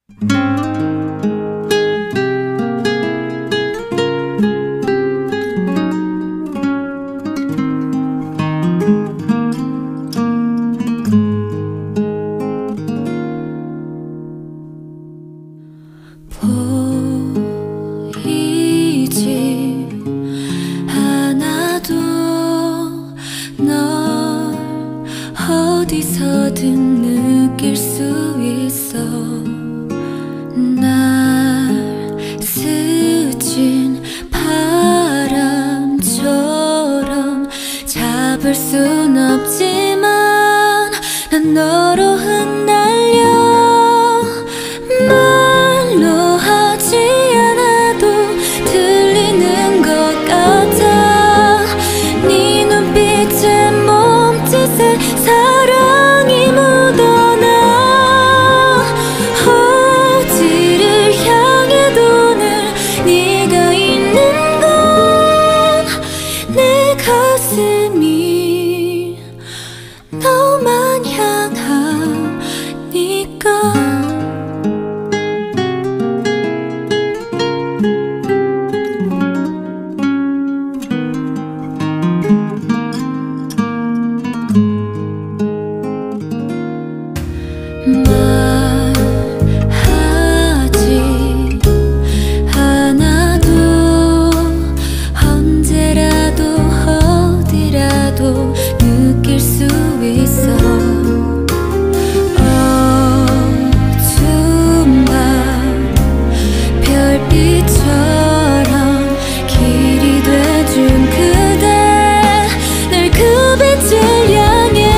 보이지 않아도 널 어디서든 느낄 수 있어. 날 스친 바람처럼 잡을 순 없지만 난 너로 흩날려. 말로 하지 않아도 들리는 것 같아. 네 눈빛에 몸짓에 사랑이 묻어나. 어디를 향해도 늘 네가 있는 건 내 가슴이 너만 향하니까. 말하지 않아도 언제라도 어디라도 느낄 수 있어. 어두운 밤 별빛처럼 길이 돼준 그대, 늘 그 빛을 향해.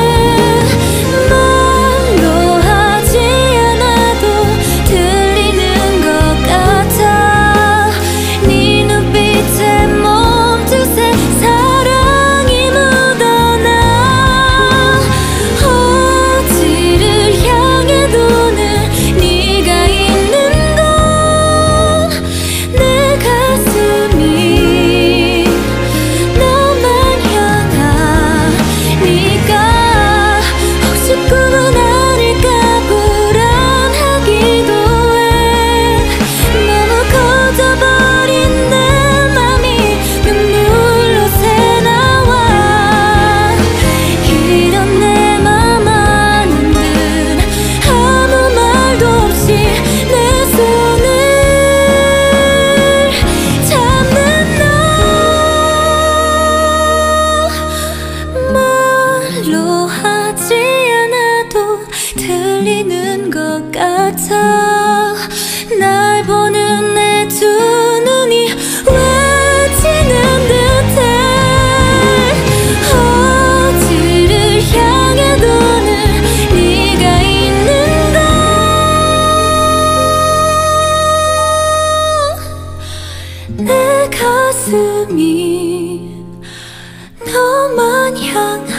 말로 하지 않아도 들리는 것 같아. 날 보는 내 두 눈이 외치는 듯해. 어디를 향해도 늘 네가 있는 건 내 가슴이 너만 향하